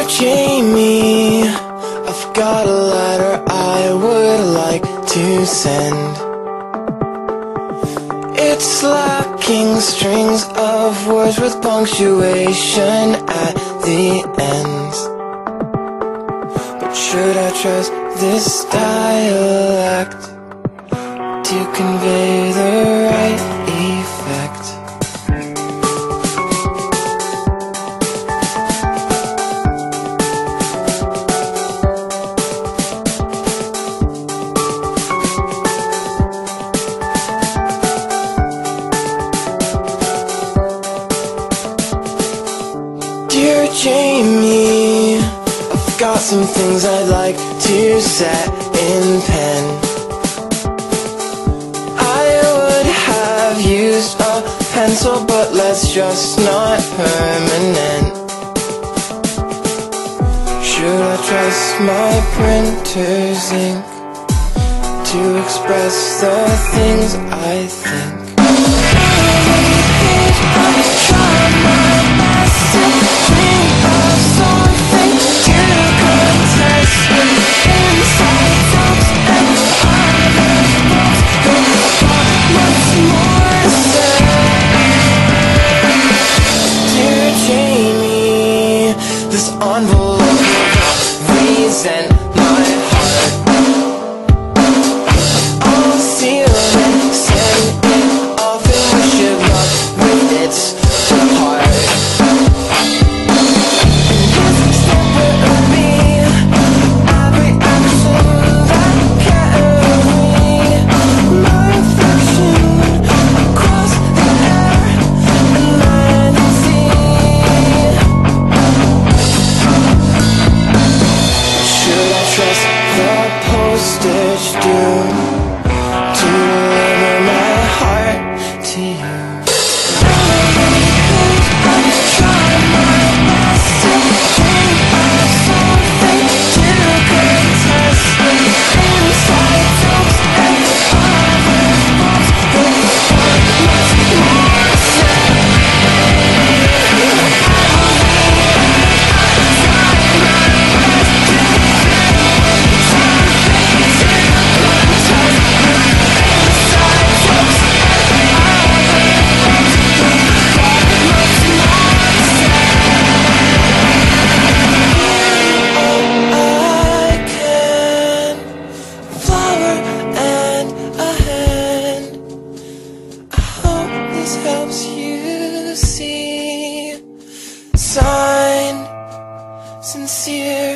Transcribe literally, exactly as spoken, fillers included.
Jamie, I've got a letter I would like to send. It's lacking strings of words with punctuation at the ends. But should I trust this dialect to convey the right effect? Dear Jamie, I've got some things I'd like to set in pen. I would have used a pencil, but let's just not permanent. Should I trust my printer's ink to express the things I think? This envelope of reason, my heart, I'll seal it, send it off, and we should love with its heart. And this extent will be every action that carry my reflection across the air and land and sea. Trust the postage due to deliver my heart to you. I try my best to think of something to contest inside jokes and other books, but much more to say. Helps you see. Signed, sincere.